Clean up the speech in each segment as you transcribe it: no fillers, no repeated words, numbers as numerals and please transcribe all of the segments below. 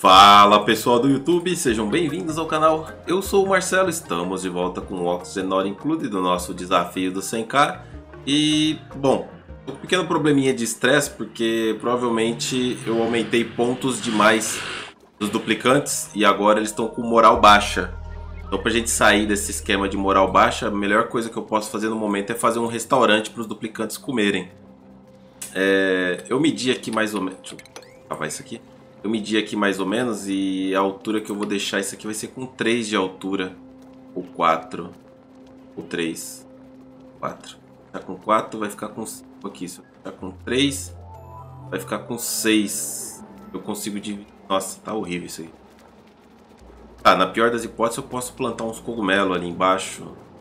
Fala pessoal do YouTube, sejam bem-vindos ao canal. Eu sou o Marcelo, estamos de volta com o Oxygen Not Included do nosso desafio do 100k. E, bom, um pequeno probleminha de estresse porque provavelmente eu aumentei pontos demais dos duplicantes e agora eles estão com moral baixa. Então, pra gente sair desse esquema de moral baixa, a melhor coisa que eu posso fazer no momento é fazer um restaurante para os duplicantes comerem. Eu medi aqui mais ou menos. Deixa eu gravar isso aqui. Eu medi aqui mais ou menos e a altura que eu vou deixar isso aqui vai ser com 3 de altura. Ou 4. Ou 3. 4. Tá com 4, vai ficar com 5 aqui. Se eu ficar com 3, vai ficar com 6. Eu consigo dividir. Nossa, tá horrível isso aí. Tá, na pior das hipóteses eu posso plantar uns cogumelos ali embaixo.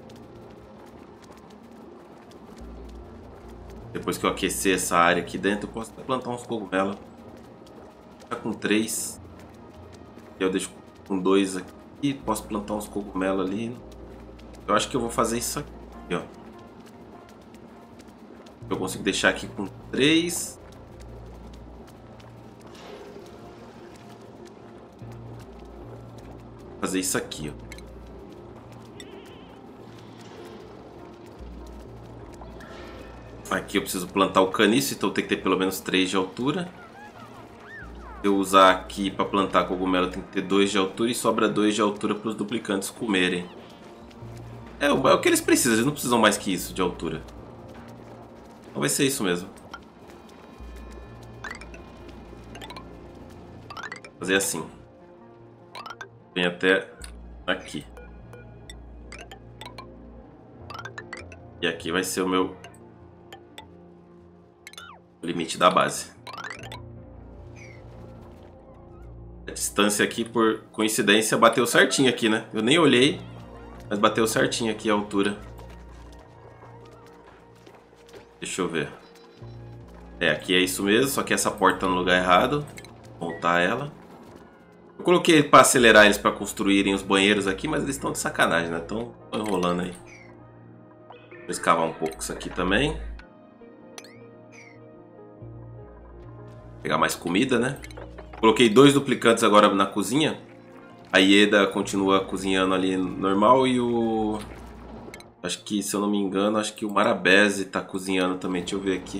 Depois que eu aquecer essa área aqui dentro, eu posso plantar uns cogumelos. Tá com 3. Eu deixo com 2 aqui. Posso plantar uns cogumelos ali. Eu acho que eu vou fazer isso aqui, ó. Eu consigo deixar aqui com 3. Fazer isso aqui, ó. Aqui eu preciso plantar o caniço, então tem que ter pelo menos 3 de altura. Eu usar aqui para plantar cogumelo tem que ter 2 de altura e sobra 2 de altura para os duplicantes comerem. É o que eles precisam, eles não precisam mais que isso de altura. Então vai ser isso mesmo. Vou fazer assim. Vem até aqui. E aqui vai ser o meu limite da base. A distância aqui, por coincidência, bateu certinho aqui, né? Eu nem olhei, mas bateu certinho aqui a altura. Deixa eu ver. Aqui é isso mesmo, só que essa porta tá no lugar errado. Vou montar ela. Eu coloquei para acelerar eles para construírem os banheiros aqui, mas eles estão de sacanagem, né? Estão enrolando aí. Vou escavar um pouco isso aqui também. Pegar mais comida, né? Coloquei 2 duplicantes agora na cozinha. A Ieda continua cozinhando ali normal e o... Acho que, se eu não me engano, acho que o Marabese tá cozinhando também. Deixa eu ver aqui.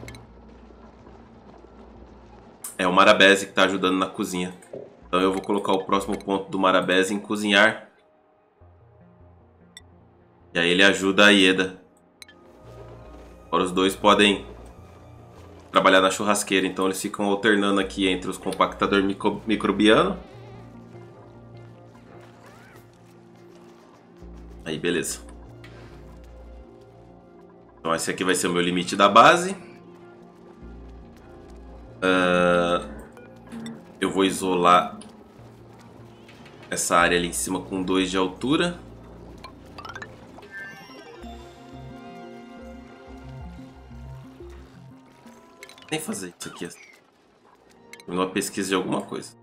É o Marabese que tá ajudando na cozinha. Então eu vou colocar o próximo ponto do Marabese em cozinhar. E aí ele ajuda a Ieda. Agora os dois podem trabalhar na churrasqueira, então eles ficam alternando aqui entre os compactador microbiano. Aí, beleza. Então esse aqui vai ser o meu limite da base. Eu vou isolar essa área ali em cima com 2 de altura. Nem fazer isso aqui. Uma pesquisa de alguma coisa.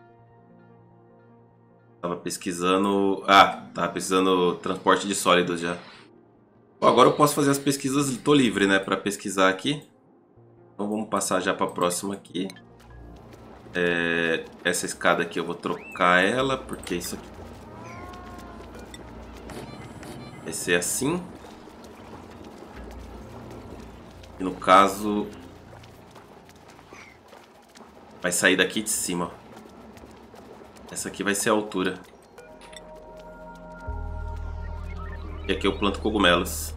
Tava pesquisando... tava pesquisando transporte de sólidos já. Bom, agora eu posso fazer as pesquisas, tô livre, né, para pesquisar aqui. Então vamos passar já para a próxima aqui. Essa escada aqui eu vou trocar ela, porque isso aqui vai ser assim. E no caso... vai sair daqui de cima. Essa aqui vai ser a altura. E aqui eu planto cogumelos.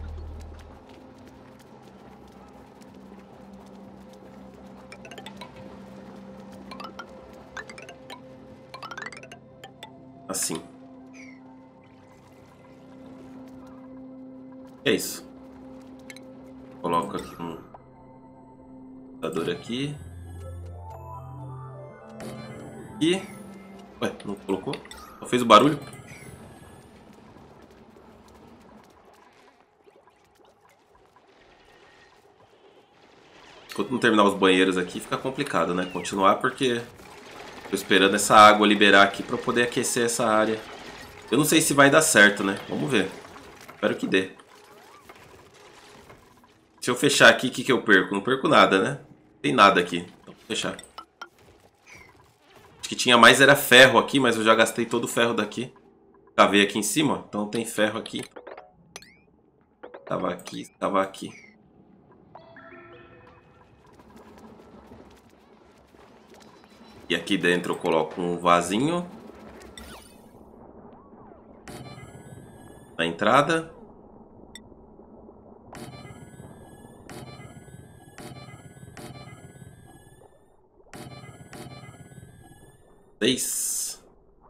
Assim. É isso. Coloco aqui um computador aqui. E... ué, não colocou? Só fez o barulho? Enquanto não terminar os banheiros aqui, fica complicado, né? Continuar, porque tô esperando essa água liberar aqui para poder aquecer essa área. Eu não sei se vai dar certo, né? Vamos ver. Espero que dê. Se eu fechar aqui, o que eu perco? Não perco nada, né? Não tem nada aqui. Então vou fechar. Acho que tinha mais era ferro aqui, mas eu já gastei todo o ferro daqui. Cavei aqui em cima, ó. Então tem ferro aqui. Tava aqui, tava aqui. E aqui dentro eu coloco um vasinho. Na entrada. Seis.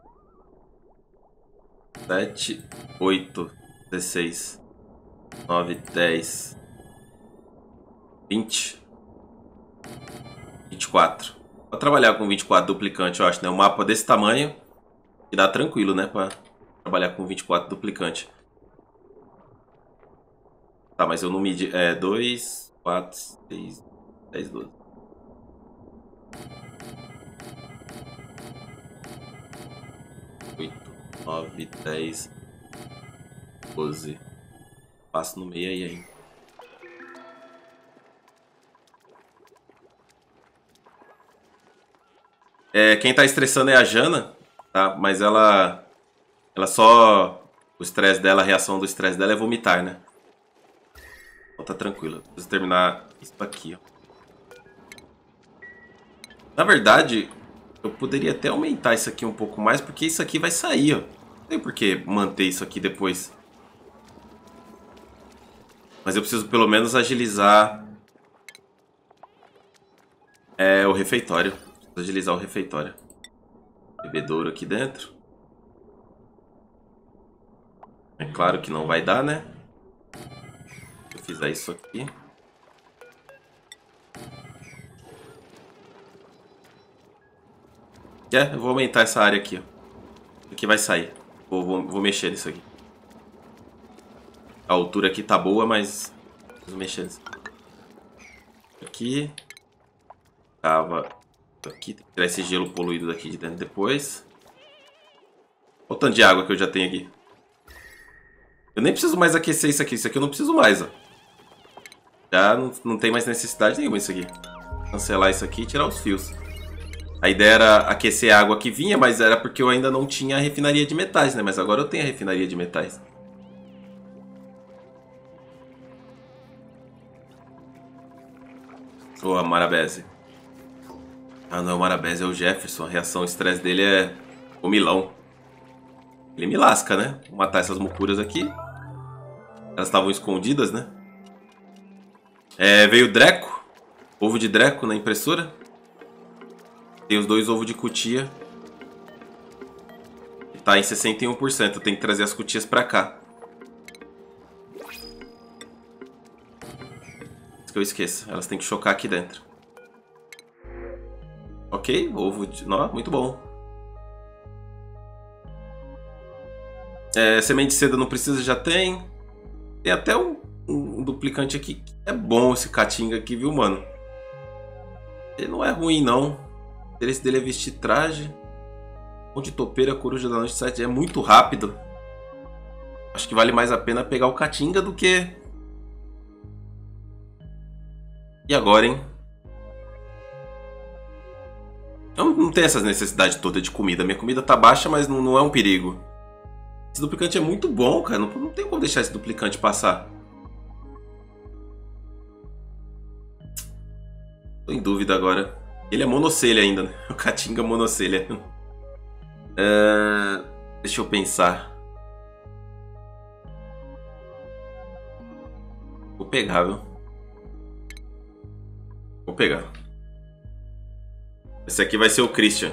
7, 8, 16, 9, 10, 20, 24. Vou trabalhar com 24 duplicante, eu acho, né? Um mapa desse tamanho e dá tranquilo, né? Pra trabalhar com 24 duplicante. Tá, mas eu não medi. 2, 4, 6, 10, 12. Oito, 9, 10, 12. Passo no meio aí, hein? Quem tá estressando é a Jana, tá? Mas ela só... O estresse dela, a reação do estresse dela é vomitar, né? Então tá tranquilo. Preciso terminar isso aqui, ó. Na verdade, eu poderia até aumentar isso aqui um pouco mais, porque isso aqui vai sair, ó. Não tem por que manter isso aqui depois. Mas eu preciso pelo menos agilizar o refeitório. Preciso agilizar o refeitório. Bebedouro aqui dentro. É claro que não vai dar, né? Se eu fizer isso aqui. Eu vou aumentar essa área aqui, ó. Aqui vai sair. Vou mexer nisso aqui. A altura aqui tá boa, mas preciso mexer nisso aqui. Cava aqui. Tem que tirar esse gelo poluído daqui de dentro depois. Olha o tanto de água que eu já tenho aqui. Eu nem preciso mais aquecer isso aqui. Isso aqui eu não preciso mais, ó. Já não tem mais necessidade nenhuma isso aqui. Cancelar isso aqui e tirar os fios. A ideia era aquecer a água que vinha, mas era porque eu ainda não tinha a refinaria de metais, né? Mas agora eu tenho a refinaria de metais. Ô, a Marabese. Ah, não é o Marabese, é o Jefferson. A reação, o estresse dele é o milão. Ele me lasca, né? Vou matar essas mucuras aqui. Elas estavam escondidas, né? Veio Dreco. Ovo de Dreco na impressora. Tem os 2 ovos de cutia. E tá em 61%. Eu tenho que trazer as cutias pra cá. Antes que eu esqueça. Elas têm que chocar aqui dentro. Ok, ovo de... Não, muito bom. Semente de seda não precisa, já tem. Tem até um duplicante aqui. É bom esse Caatinga aqui, viu, mano? Ele não é ruim, não. O interesse dele é vestir traje. Monte de topeira, coruja da noite 7. É muito rápido. Acho que vale mais a pena pegar o Caatinga do que... E agora, hein? Eu não tenho essas necessidades todas de comida. Minha comida tá baixa, mas não é um perigo. Esse duplicante é muito bom, cara. Não tem como deixar esse duplicante passar. Tô em dúvida agora. Ele é monocelha ainda, né? O Caatinga monocelha. Deixa eu pensar. Vou pegar, viu? Vou pegar. Esse aqui vai ser o Christian.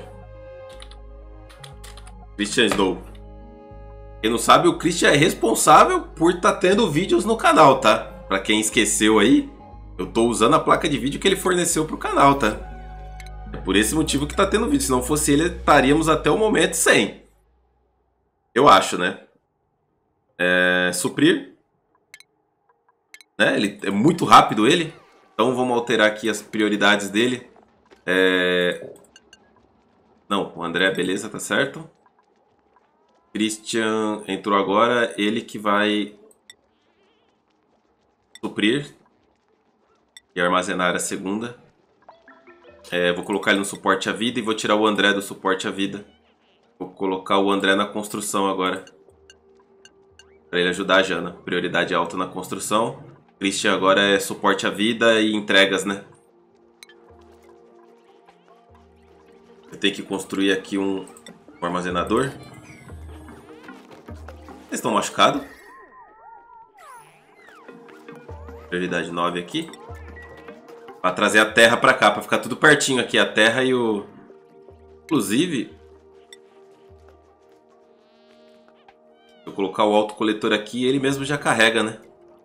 Christian Snow. Quem não sabe, o Christian é responsável por estar tendo vídeos no canal, tá? Pra quem esqueceu aí, eu tô usando a placa de vídeo que ele forneceu pro canal, tá? É por esse motivo que tá tendo vídeo. Se não fosse ele, estaríamos até o momento sem. Eu acho, né? Suprir. Né? Ele é muito rápido, ele. Então vamos alterar aqui as prioridades dele. Não, o André, beleza, tá certo. Christian entrou agora, ele que vai suprir e armazenar a segunda. Vou colocar ele no suporte à vida e vou tirar o André do suporte à vida. Vou colocar o André na construção agora. Para ele ajudar a Jana. Prioridade alta na construção. Christian agora é suporte à vida e entregas, né? Eu tenho que construir aqui um armazenador. Vocês estão machucados? Prioridade 9 aqui. Pra trazer a terra pra cá, pra ficar tudo pertinho aqui. A terra e o... Inclusive... Se eu colocar o autocoletor aqui, ele mesmo já carrega, né?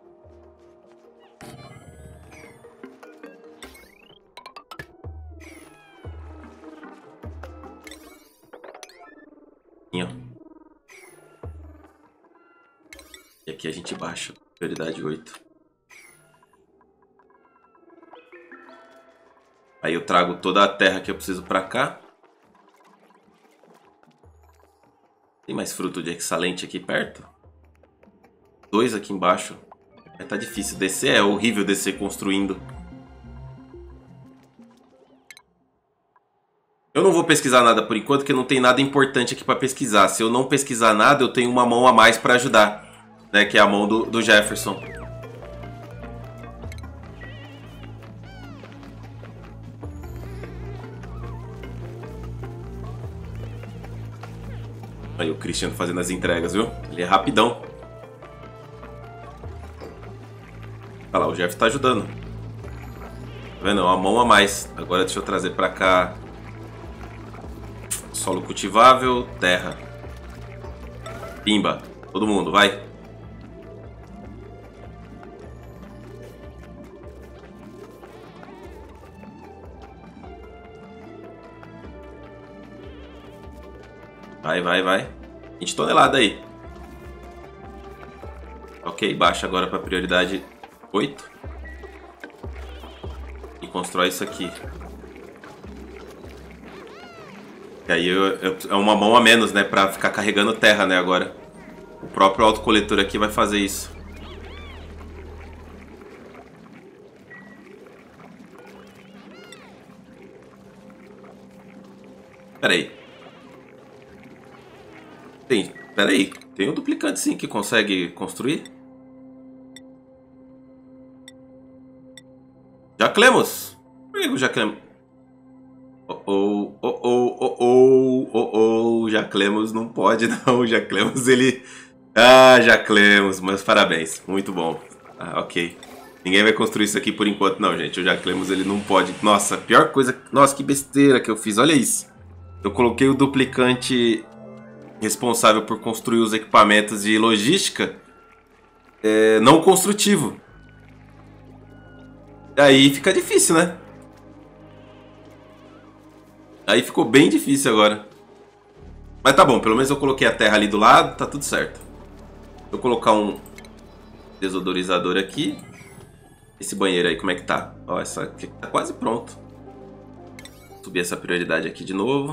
E aqui a gente baixa. Prioridade 8. Aí eu trago toda a terra que eu preciso pra cá. Tem mais fruto de excelente aqui perto? 2 aqui embaixo. Tá difícil descer, é horrível descer construindo. Eu não vou pesquisar nada por enquanto, porque não tem nada importante aqui pra pesquisar. Se eu não pesquisar nada, eu tenho uma mão a mais pra ajudar, né? Que é a mão do Jefferson. Aí o Christian fazendo as entregas, viu? Ele é rapidão. Olha lá, o Jeff tá ajudando. Tá vendo? Uma mão a mais. Agora deixa eu trazer pra cá. Solo cultivável, terra. Pimba. Todo mundo, vai. Vai. 20 toneladas aí. Ok, baixa agora para prioridade 8. E constrói isso aqui. E aí é uma mão a menos, né? Pra ficar carregando terra, né? Agora. O próprio autocoletor aqui vai fazer isso. Pera aí. Pera aí. Tem um duplicante sim que consegue construir. Jaclemos. Por que o Jaclemos... Jaclemos não pode não. O Jaclemos ele... Ah, Jaclemos. Mas parabéns. Muito bom. Ah, ok. Ninguém vai construir isso aqui por enquanto não, gente. O Jaclemos ele não pode... Nossa, a pior coisa... Nossa, que besteira que eu fiz. Olha isso. Eu coloquei o duplicante... responsável por construir os equipamentos de logística não construtivo. Aí fica difícil, né? Aí ficou bem difícil agora. Mas tá bom, pelo menos eu coloquei a terra ali do lado, tá tudo certo. Vou colocar um desodorizador aqui. Esse banheiro aí, como é que tá? Ó, essa aqui tá quase pronto. Subir essa prioridade aqui de novo.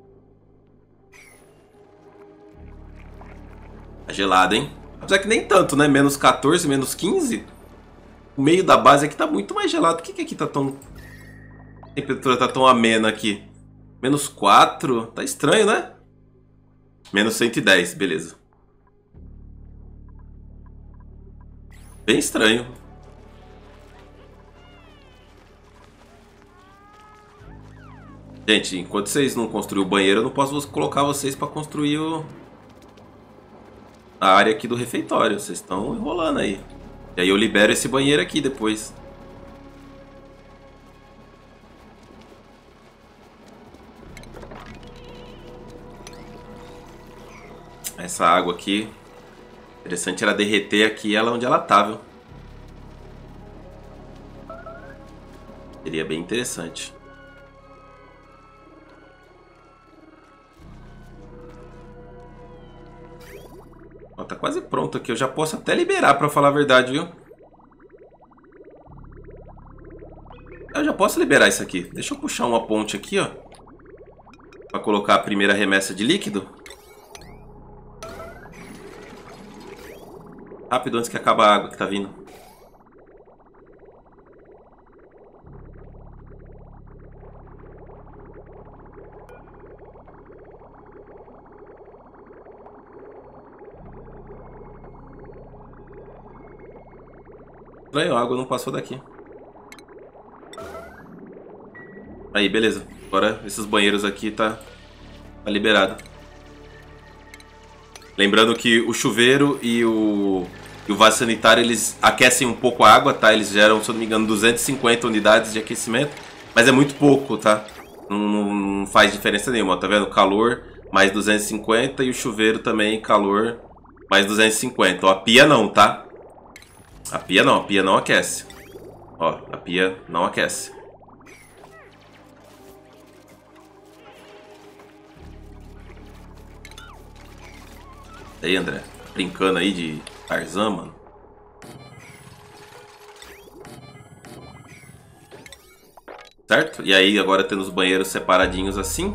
Tá gelado, hein? Apesar que nem tanto, né? Menos 14, menos 15. O meio da base aqui tá muito mais gelado. Por que aqui tá tão... A temperatura tá tão amena aqui? Menos 4. Tá estranho, né? Menos 110, beleza. Bem estranho. Gente, enquanto vocês não construírem o banheiro, eu não posso colocar vocês pra construir a área aqui do refeitório. Vocês estão enrolando aí. E aí eu libero esse banheiro aqui depois. Essa água aqui. Interessante era derreter aqui ela onde ela tá, viu? Seria bem interessante. Ó, tá quase pronto aqui. Eu já posso até liberar, pra falar a verdade, viu? Eu já posso liberar isso aqui. Deixa eu puxar uma ponte aqui, ó. Pra colocar a primeira remessa de líquido. Rápido, antes que acabe a água que tá vindo. Estranho, a água não passou daqui. Aí, beleza. Agora esses banheiros aqui tá liberado. Lembrando que o chuveiro e o vaso sanitário, eles aquecem um pouco a água, tá? Eles geram, se eu não me engano, 250 unidades de aquecimento. Mas é muito pouco, tá? Não faz diferença nenhuma, tá vendo? Calor mais 250 e o chuveiro também calor mais 250. Ó, a pia não, tá? A pia não aquece. Ó, a pia não aquece. E aí, André? Brincando aí de Tarzan, mano? Certo? E aí, agora tendo os banheiros separadinhos assim.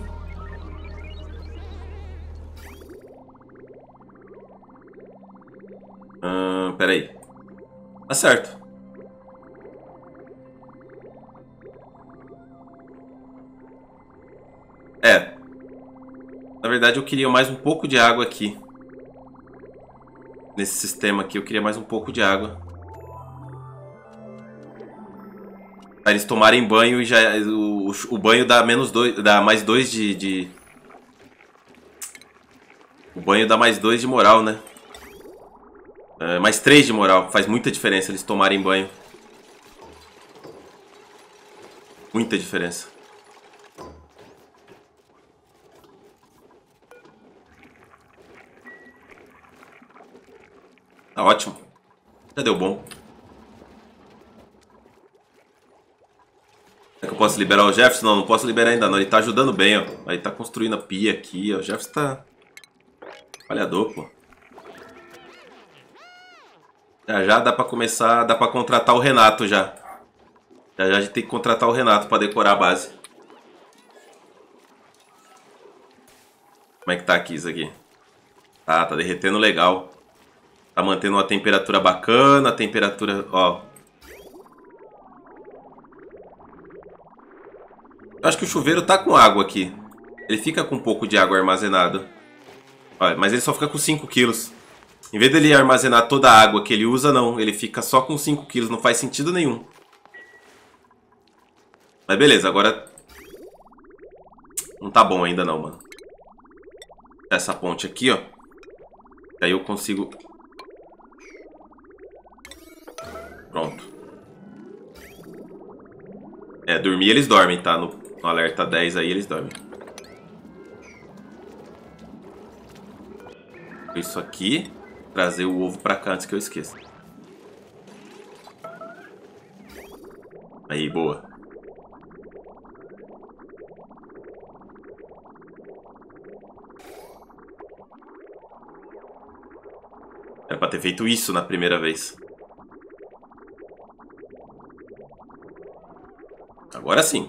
Pera aí. Tá certo. É. Na verdade, eu queria mais um pouco de água aqui. Nesse sistema aqui, eu queria mais um pouco de água. Pra eles tomarem banho e já. O banho dá menos 2. Dá mais 2 de. O banho dá mais 2 de moral, né? Mais 3 de moral. Faz muita diferença eles tomarem banho. Muita diferença. Tá ótimo. Já deu bom. Será que eu posso liberar o Jefferson? Não, não posso liberar ainda não. Ele tá ajudando bem, ó. Aí tá construindo a pia aqui, ó. O Jefferson tá... falhador, pô. Já dá pra começar... Dá pra contratar o Renato já. Já a gente tem que contratar o Renato pra decorar a base. Como é que tá aqui isso aqui? Tá derretendo legal. Tá mantendo uma temperatura bacana, a temperatura, ó. Eu acho que o chuveiro tá com água aqui. Ele fica com um pouco de água armazenado. Olha, mas ele só fica com 5 quilos. Em vez dele armazenar toda a água que ele usa, não. Ele fica só com 5 quilos, não faz sentido nenhum. Mas beleza, agora... Não tá bom ainda não, mano. Essa ponte aqui, ó. Aí eu consigo... Pronto. É, dormir eles dormem, tá? No alerta 10 aí eles dormem. Isso aqui. Trazer o ovo pra cá antes que eu esqueça. Aí, boa. Era pra ter feito isso na primeira vez. Agora sim.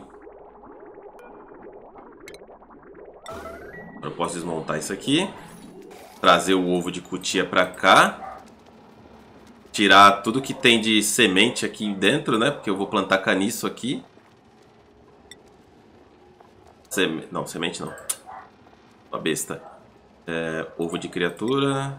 Agora eu posso desmontar isso aqui. Trazer o ovo de cutia pra cá. Tirar tudo que tem de semente aqui dentro, né? Porque eu vou plantar caniço aqui. Não, semente não. Uma besta. Ovo de criatura.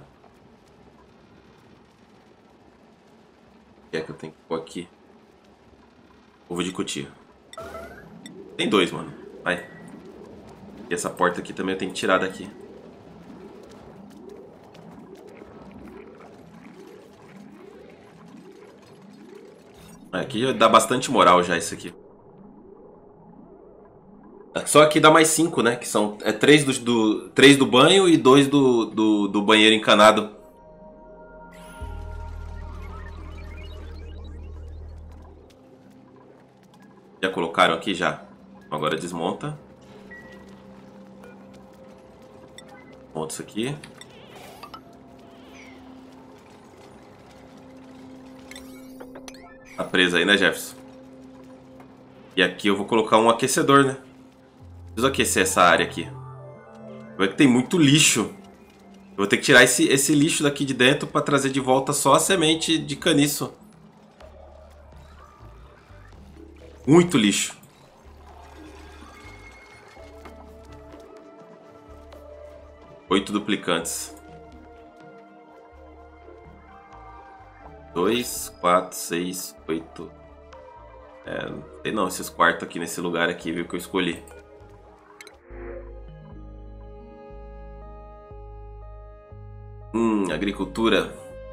O que é que eu tenho que pôr aqui? Ovo de cutia. Tem 2, mano. Vai. E essa porta aqui também eu tenho que tirar daqui. Aqui já dá bastante moral já isso aqui. Só aqui dá mais 5, né? Que são 3 3 do banho e 2 do banheiro encanado. Já colocaram aqui já. Agora desmonta. Monta isso aqui. Tá preso aí, né, Jefferson? E aqui eu vou colocar um aquecedor, né? Preciso aquecer essa área aqui. Vai que tem muito lixo. Eu vou ter que tirar esse lixo daqui de dentro para trazer de volta só a semente de caniço. Muito lixo. Oito duplicantes. 2, 4, 6, 8. Não sei não, esses quartos aqui nesse lugar aqui, viu, que eu escolhi. Agricultura.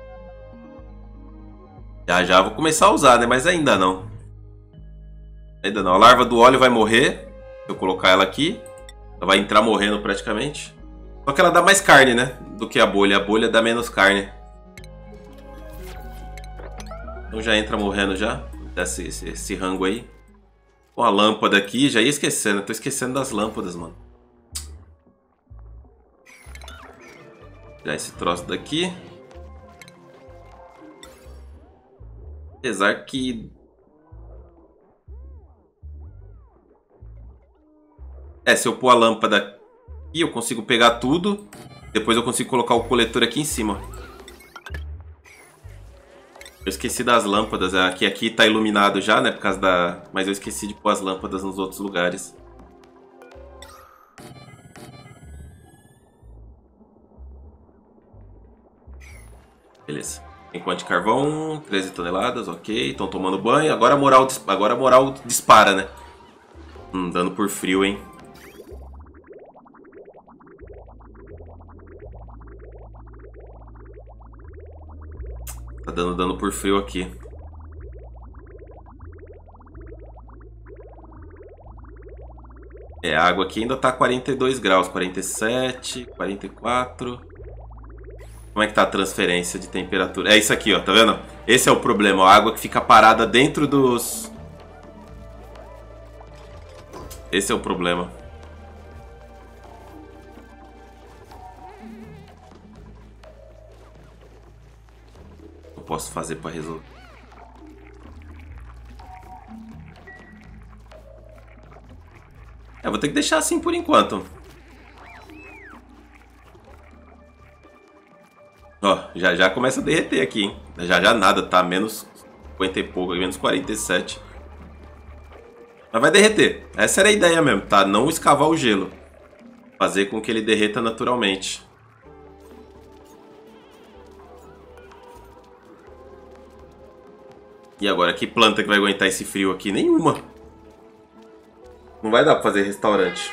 Já vou começar a usar, né? Mas ainda não. Ainda não. A larva do óleo vai morrer. Se eu colocar ela aqui, ela vai entrar morrendo praticamente. Só que ela dá mais carne, né? Do que a bolha. A bolha dá menos carne. Então já entra morrendo já. Esse rango aí. Com a lâmpada aqui, já ia esquecendo. Eu tô esquecendo das lâmpadas, mano. Já esse troço daqui. Apesar que... se eu pôr a lâmpada aqui, eu consigo pegar tudo. Depois eu consigo colocar o coletor aqui em cima. Eu esqueci das lâmpadas. Aqui tá iluminado já, né? Por causa da... Mas eu esqueci de pôr as lâmpadas nos outros lugares. Beleza. Enquanto de carvão, 13 toneladas, ok. Estão tomando banho. Agora a moral dispara, né? Dano por frio, hein? Tá dando dano por frio aqui. A água aqui ainda tá 42 graus, 47, 44. Como é que tá a transferência de temperatura? É isso aqui, ó, tá vendo? Esse é o problema, a água que fica parada dentro dos... Esse é o problema. O que eu posso fazer pra resolver? Vou ter que deixar assim por enquanto. Ó, já começa a derreter aqui, hein? Já nada, tá? Menos 50 e pouco, menos 47. Mas vai derreter. Essa era a ideia mesmo, tá? Não escavar o gelo. Fazer com que ele derreta naturalmente. E agora, que planta que vai aguentar esse frio aqui? Nenhuma. Não vai dar pra fazer restaurante.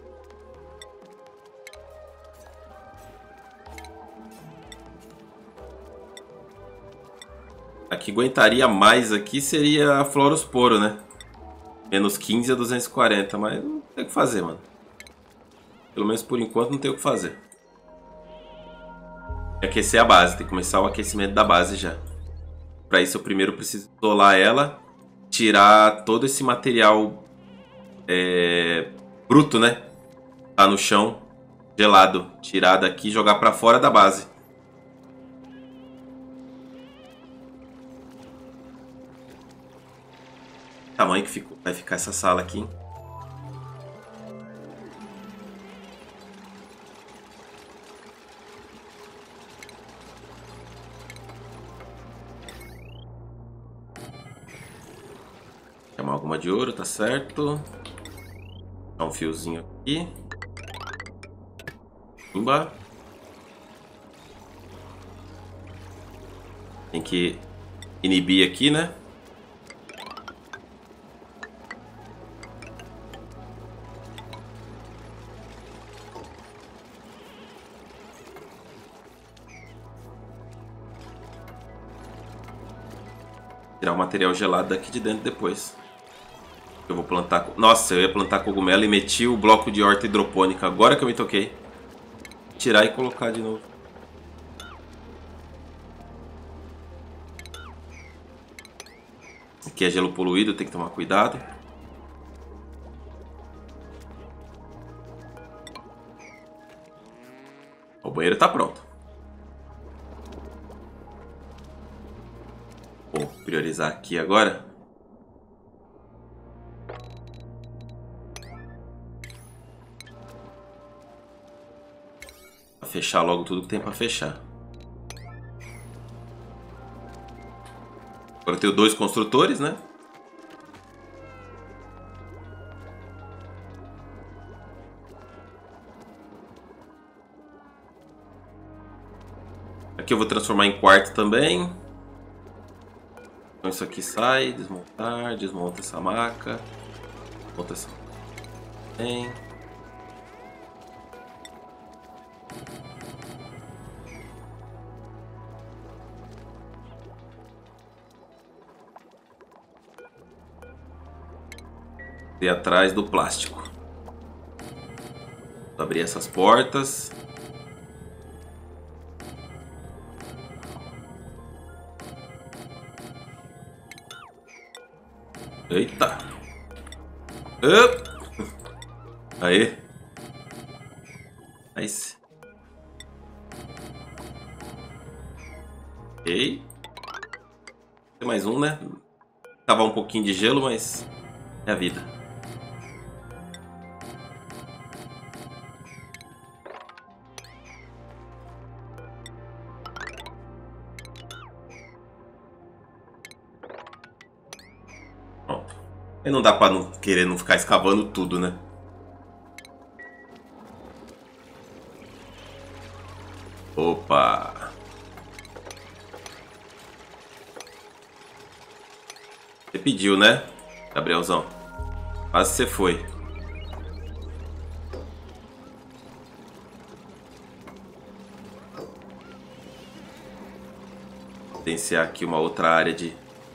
A que aguentaria mais aqui seria a Florosporo, né? Menos 15 a 240, mas não tem o que fazer, mano. Pelo menos por enquanto não tem o que fazer. Aquecer a base, tem que começar o aquecimento da base já. Para isso eu primeiro preciso isolar ela, tirar todo esse material bruto, né? Tá no chão, gelado. Tirar daqui e jogar para fora da base. Tamanho que vai ficar essa sala aqui, hein? Chamar alguma de ouro, tá certo. Dá um fiozinho aqui. Pimba. Tem que inibir aqui, né? Tirar o material gelado daqui de dentro depois. Eu vou plantar... Nossa, eu ia plantar cogumelo e meti o bloco de horta hidropônica. Agora que eu me toquei. Tirar e colocar de novo. Aqui é gelo poluído, tem que tomar cuidado. O banheiro tá pronto. Vou priorizar aqui agora. Pra fechar logo tudo que tem pra fechar. Agora eu tenho 2 construtores, né? Aqui eu vou transformar em quarto também. Então isso aqui sai, desmontar, desmonta essa maca. Desmonta essa. Tem. E atrás do plástico. Vou abrir essas portas. Eita. Aí. Nice. Ok. Tem mais um, né? Cavar um pouquinho de gelo, mas é a vida. Pronto. E não dá pra não querer não ficar escavando tudo, né? Opa! Você pediu, né, Gabrielzão? Quase você foi. Potenciar aqui uma outra área de...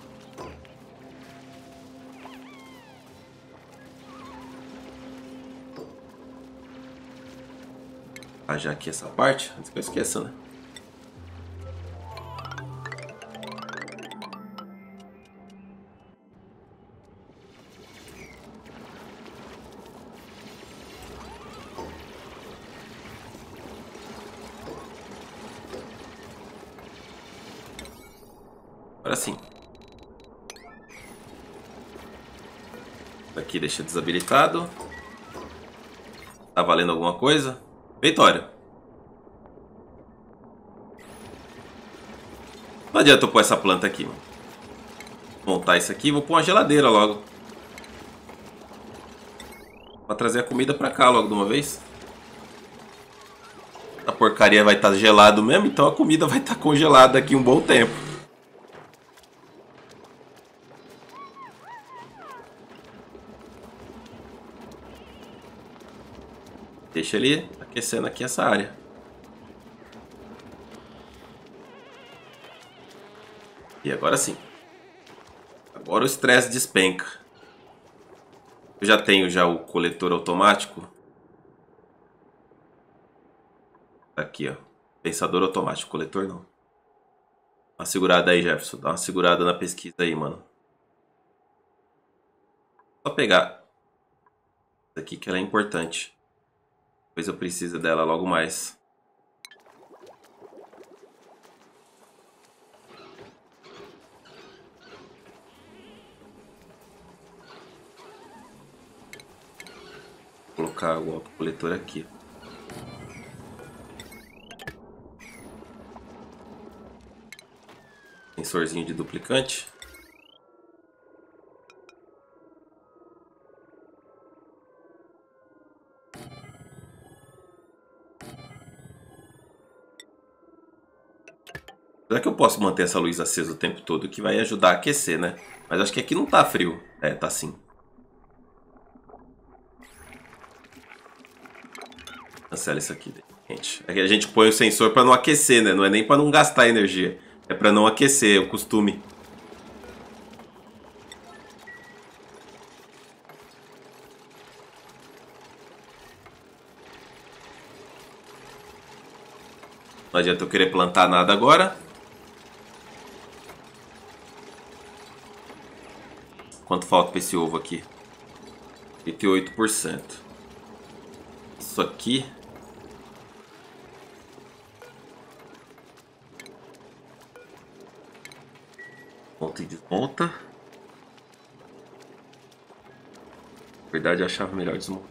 Ah, já aqui essa parte, antes que eu esqueça, né? Agora sim. Aqui deixa desabilitado. Tá valendo alguma coisa? Vitória. Não adianta eu pôr essa planta aqui, mano. Montar isso aqui, vou pôr uma geladeira logo. Pra trazer a comida pra cá logo de uma vez. A porcaria vai estar gelado mesmo, então a comida vai estar congelada daqui um bom tempo. Deixa ele aquecendo aqui essa área. E agora sim. Agora o estresse despenca. Eu já tenho o coletor automático. Aqui, ó. Pensador automático, coletor não. Dá uma segurada aí, Jefferson. Dá uma segurada na pesquisa aí, mano. Só pegar essa aqui que ela é importante. Depois eu preciso dela logo mais. Vou colocar o autocoletor aqui. Sensorzinho de duplicante. Será que eu posso manter essa luz acesa o tempo todo, que vai ajudar a aquecer, né? Mas acho que aqui não tá frio. É, tá sim. Cancela isso aqui, gente. É que a gente põe o sensor para não aquecer, né? Não é nem para não gastar energia. É para não aquecer, é o costume. Não adianta eu querer plantar nada agora. Quanto falta para esse ovo aqui? 88%. Isso aqui... Monta e desmonta. Na verdade, eu achava melhor desmontar.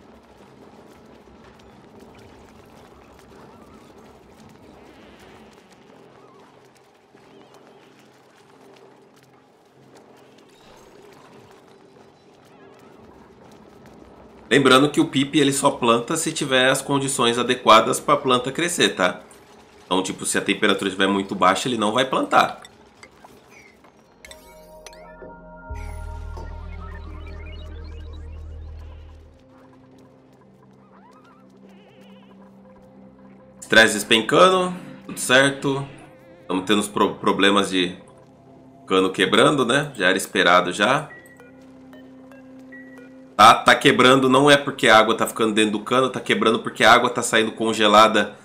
Lembrando que o PIP ele só planta se tiver as condições adequadas para a planta crescer, tá? Então, tipo, se a temperatura estiver muito baixa, ele não vai plantar. Estresse despencando, tudo certo. Estamos tendo os problemas de cano quebrando, né? Já era esperado já. Tá quebrando, não é porque a água tá ficando dentro do cano, tá quebrando porque a água tá saindo congelada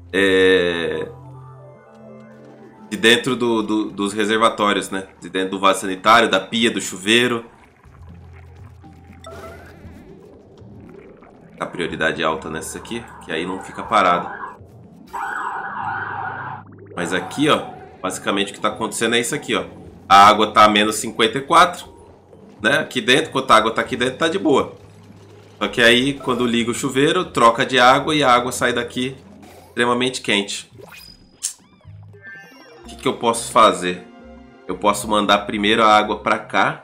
de dentro dos reservatórios, né? De dentro do vaso sanitário, da pia, do chuveiro. A prioridade alta nessa aqui, que aí não fica parado. Mas aqui, ó, basicamente o que tá acontecendo é isso aqui, ó. A água tá a menos 54, né? Aqui dentro, quando a água tá aqui dentro, tá de boa. Só que aí, quando liga o chuveiro, troca de água e a água sai daqui extremamente quente. O que eu posso fazer? Eu posso mandar primeiro a água pra cá.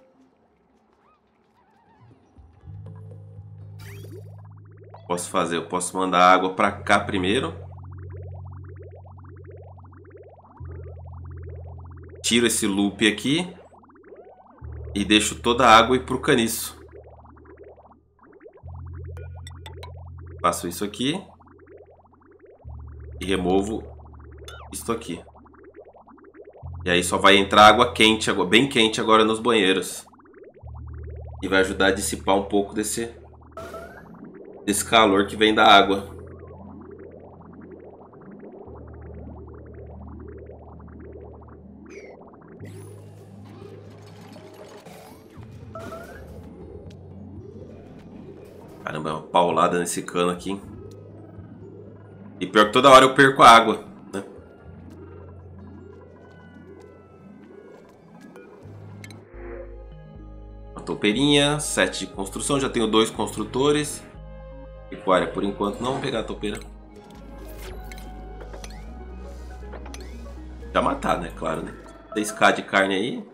Eu posso mandar a água pra cá primeiro. Tiro esse loop aqui. E deixo toda a água ir pro caniço. Faço isso aqui. E removo isto aqui. E aí só vai entrar água quente, água bem quente agora nos banheiros. E vai ajudar a dissipar um pouco desse calor que vem da água. Caramba, é uma paulada nesse cano aqui. E pior que toda hora eu perco a água, né? Uma toupeirinha, 7 de construção. Já tenho 2 construtores. Pecuária por enquanto não. Vamos pegar a toupeira. Já matar, né? Claro, né? 6k de carne aí.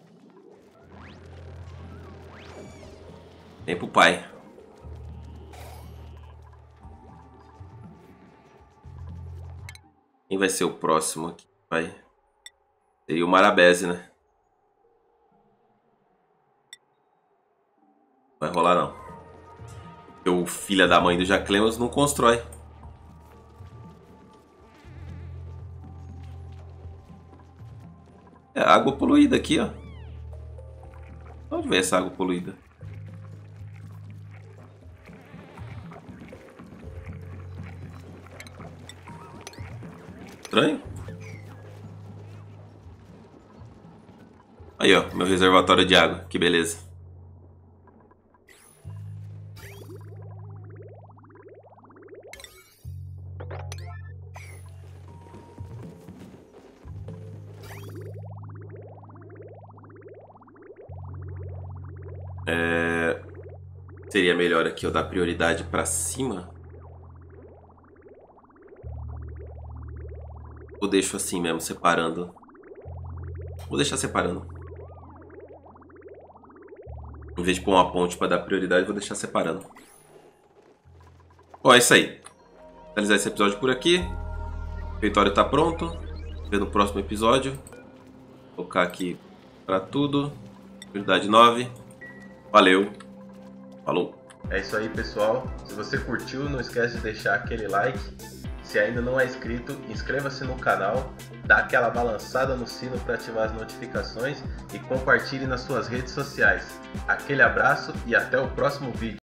Vem pro pai. Quem vai ser o próximo aqui? Vai. Seria o Marabese, né? Vai rolar não. Porque o filho da mãe do Jaclemos não constrói. É água poluída aqui, ó. Onde vem essa água poluída? Estranho. Aí, ó, meu reservatório de água. Que beleza. Seria melhor aqui eu dar prioridade para cima. Ou deixo assim mesmo, separando? Vou deixar separando. Em vez de pôr uma ponte para dar prioridade, vou deixar separando. Bom, é isso aí. Vou finalizar esse episódio por aqui. O refeitório está pronto. Vê no próximo episódio. Vou colocar aqui para tudo. Prioridade 9. Valeu. Falou. É isso aí, pessoal. Se você curtiu, não esquece de deixar aquele like. Se ainda não é inscrito, inscreva-se no canal, dá aquela balançada no sino para ativar as notificações e compartilhe nas suas redes sociais. Aquele abraço e até o próximo vídeo.